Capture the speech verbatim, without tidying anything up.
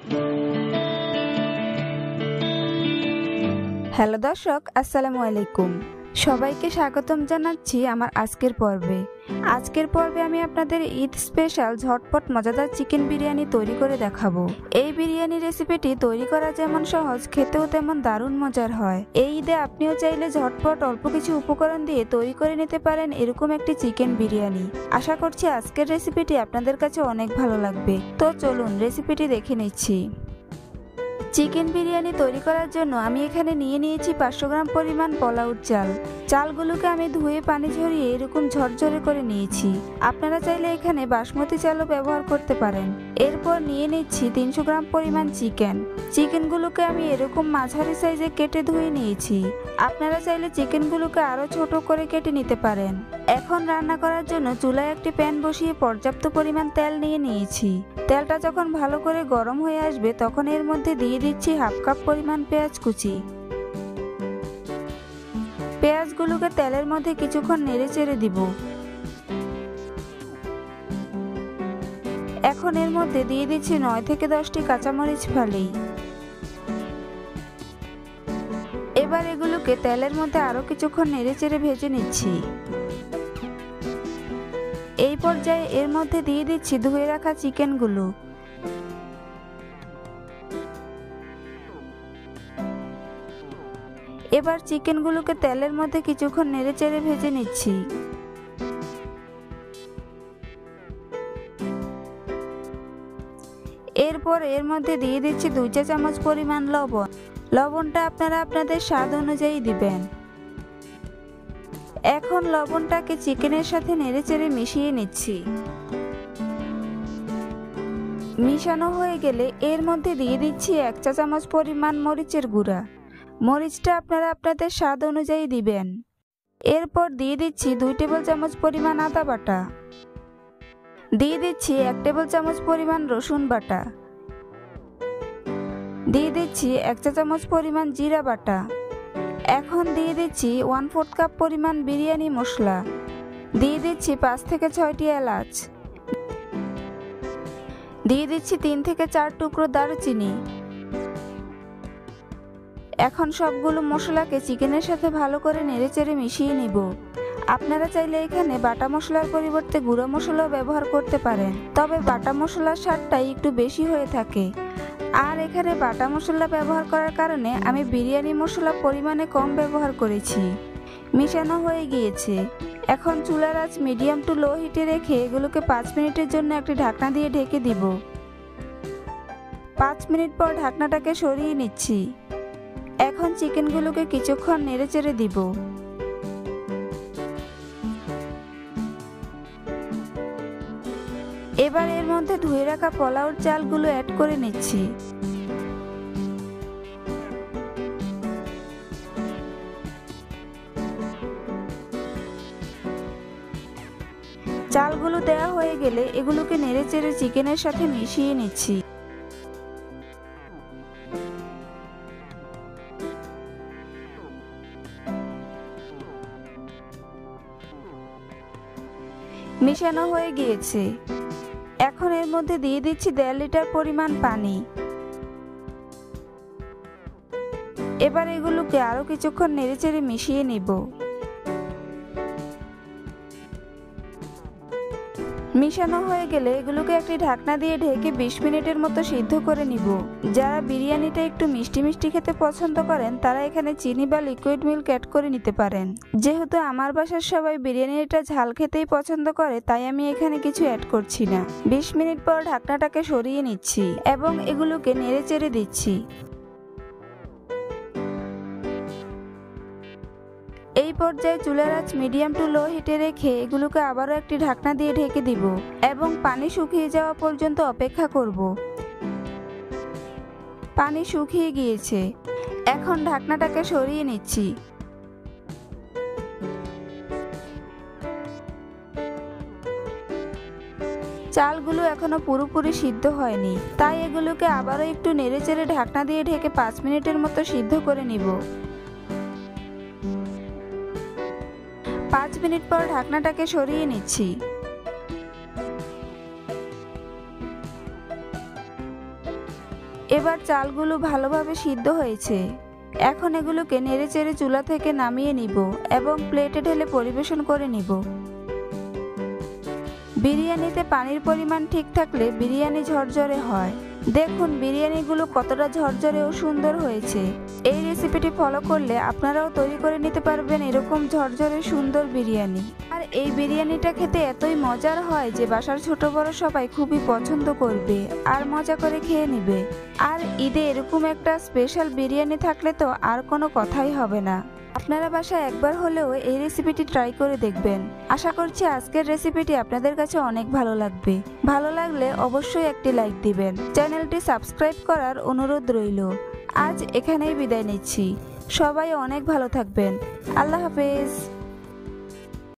Hello দর্শক, আসসালামু আলাইকুম। সবাইকে স্বাগতম জানাচ্ছি আমার আজকের পর্বে। আজকের পর্বে আমি আপনাদের ঈদ স্পেশাল ঝটপট মজাদার চিকেন বিরিয়ানি তৈরি করে দেখাবো। এই বিরিয়ানি রেসিপিটি তৈরি করা যেমন সহজ, খেতেও তেমন দারুণ মজার হয়। এই ঈদে আপনিও চাইলে ঝটপট অল্প কিছু উপকরণ দিয়ে তৈরি করে নিতে পারেন এরকম একটি চিকেন বিরিয়ানি। আশা করছি আজকের রেসিপিটি আপনাদের কাছে অনেক ভালো লাগবে। তো চলুন রেসিপিটি দেখে নিচ্ছি। চিকেন বিরিয়ানি তৈরি করার জন্য আমি এখানে নিয়ে নিয়েছি পাঁচশো গ্রাম পরিমাণ পোলাওর চাল। চালগুলোকে আমি ধুয়ে পানি ঝরিয়ে এরকম ঝরঝরে করে নিয়েছি। আপনারা চাইলে এখানে বাসমতি চালও ব্যবহার করতে পারেন। এরপর নিয়ে নিচ্ছি তিনশো গ্রাম পরিমাণ চিকেন। চিকেনগুলোকে আমি এরকম মাঝারি সাইজে কেটে ধুয়ে নিয়েছি। আপনারা চাইলে চিকেনগুলোকে আরও ছোট করে কেটে নিতে পারেন। এখন রান্না করার জন্য চুলায় একটি প্যান বসিয়ে পর্যাপ্ত পরিমাণ তেল নিয়ে নিয়েছি। তেলটা যখন ভালো করে গরম হয়ে আসবে তখন এর মধ্যে দিয়ে দিচ্ছি হাফ কাপ পরিমাণ পেঁয়াজ কুচি। পেঁয়াজগুলোকে তেলের মধ্যে কিছুক্ষণ নেড়ে চেড়ে দিব। এখন এর মধ্যে দিয়ে দিচ্ছি নয় থেকে দশটি কাঁচামরিচ ফালি। এবার এগুলোকে তেলের মধ্যে আরো কিছুক্ষণ নেড়ে চেড়ে ভেজে নিচ্ছি। এই পর্যায়ে এর মধ্যে দিয়ে দিচ্ছি ধুয়ে রাখা চিকেনগুলো। এবার চিকেনগুলোকে তেলের মধ্যে কিছুক্ষণ নেড়ে চেড়ে ভেজে নিচ্ছি। এরপর এর মধ্যে দিয়ে দিচ্ছি দুই চা চামচ পরিমাণ লবণ। লবণটা আপনারা আপনাদের স্বাদ অনুযায়ী দিবেন। এখন লবণটাকে চিকেনের সাথে নেড়ে চেড়ে মিশিয়ে নিচ্ছি। মিশানো হয়ে গেলে এর মধ্যে দিয়ে দিচ্ছি এক চা চামচ পরিমাণ মরিচের গুঁড়া। মরিচটা আপনারা আপনাদের স্বাদ অনুযায়ী দিবেন। এরপর দিয়ে দিচ্ছি দুই টেবিল চামচ পরিমাণ আদা বাটা। দিয়ে দিচ্ছি এক টেবিল চামচ পরিমাণ রসুন বাটা। দিয়ে দিচ্ছি এক চা চামচ পরিমাণ জিরা বাটা। এখন দিয়ে দিচ্ছি ওয়ান ফোর্থ কাপ পরিমাণ বিরিয়ানি মশলা। দিয়ে দিচ্ছি পাঁচ থেকে ছয়টি এলাচ। দিয়ে দিচ্ছি তিন থেকে চার টুকরো দারুচিনি। এখন সবগুলো মশলাকে চিকেনের সাথে ভালো করে নেড়েচেড়ে মিশিয়ে নিব। আপনারা চাইলে এখানে বাটা মশলার পরিবর্তে গুঁড়ো মশলাও ব্যবহার করতে পারেন, তবে বাটা মশলার স্বাদটাই একটু বেশি হয়ে থাকে। আর এখানে বাটা মশলা ব্যবহার করার কারণে আমি বিরিয়ানি মশলা পরিমাণে কম ব্যবহার করেছি। মিশানো হয়ে গিয়েছে। এখন চুলার আঁচ মিডিয়াম টু লো হিটে রেখে এগুলোকে পাঁচ মিনিটের জন্য একটি ঢাকনা দিয়ে ঢেকে দিব। পাঁচ মিনিট পর ঢাকনাটাকে সরিয়ে নিচ্ছি। এখন চিকেনগুলোকে কিছুক্ষণ নেড়ে চেড়ে দিব। এবার এর মধ্যে ধুয়ে রাখা পোলাওর চালগুলো অ্যাড করে নিচ্ছি। চালগুলো দেওয়া হয়ে গেলে এগুলোকে নেড়ে চেড়ে চিকেনের সাথে মিশিয়ে নিচ্ছি। মিশানো হয়ে গিয়েছে। এখন এর মধ্যে দিয়ে দিচ্ছি দেড় লিটার পরিমাণ পানি। এবার এগুলোকে আরো কিছুক্ষণ নেড়েচেড়ে মিশিয়ে নিব। মিশানো হয়ে গেলে এগুলোকে একটি ঢাকনা দিয়ে ঢেকে বিশ মিনিটের মতো সিদ্ধ করে নিব। যারা বিরিয়ানিটা একটু মিষ্টি মিষ্টি খেতে পছন্দ করেন তারা এখানে চিনি বা লিকুইড মিল্ক অ্যাড করে নিতে পারেন। যেহেতু আমার বাসার সবাই বিরিয়ানিটা ঝাল খেতেই পছন্দ করে তাই আমি এখানে কিছু অ্যাড করছি না। বিশ মিনিট পর ঢাকনাটাকে সরিয়ে নিচ্ছি এবং এগুলোকে নেড়ে চেড়ে দিচ্ছি। এই পর্যায়ে চুলার আঁচ মিডিয়াম টু লো হিটে রেখে এগুলোকে আবারও একটি ঢাকনা দিয়ে ঢেকে দিব এবং পানি শুকিয়ে যাওয়া পর্যন্ত অপেক্ষা করব। পানি শুকিয়ে গিয়েছে। এখন ঢাকনাটাকে সরিয়ে নিচ্ছি। চালগুলো এখনো পুরোপুরি সিদ্ধ হয়নি, তাই এগুলোকে আবারও একটু নেড়েচেড়ে ঢাকনা দিয়ে ঢেকে পাঁচ মিনিটের মতো সিদ্ধ করে নিব। পাঁচ মিনিট পর ঢাকনাটাকে সরিয়ে নিচ্ছি। এবার চালগুলো ভালোভাবে সিদ্ধ হয়েছে। এখন এগুলোকে নেড়েচেড়ে চুলা থেকে নামিয়ে নিব এবং প্লেটে ঢেলে পরিবেশন করে নিব। বিরিয়ানিতে পানির পরিমাণ ঠিক থাকলে বিরিয়ানি ঝরঝরে হয়। দেখুন বিরিয়ানিগুলো কতটা ঝরঝরে ও সুন্দর হয়েছে। এই রেসিপিটি ফলো করলে আপনারাও তৈরি করে নিতে পারবেন এরকম ঝরঝরে সুন্দর বিরিয়ানি। আর এই বিরিয়ানিটা খেতে এতই মজার হয় যে বাসার ছোট বড় সবাই খুবই পছন্দ করবে আর মজা করে খেয়ে নেবে। আর ঈদে এরকম একটা স্পেশাল বিরিয়ানি থাকলে তো আর কোনো কথাই হবে না। আপনারা বাসায় একবার হলেও এই রেসিপিটি ট্রাই করে দেখবেন। আশা করছি আজকের রেসিপিটি আপনাদের কাছে অনেক ভালো লাগবে। ভালো লাগলে অবশ্যই একটি লাইক দিবেন। চ্যানেলটি সাবস্ক্রাইব করার অনুরোধ রইল। আজ এখানেই বিদায় নিচ্ছি। সবাই অনেক ভালো থাকবেন। আল্লাহ হাফেজ।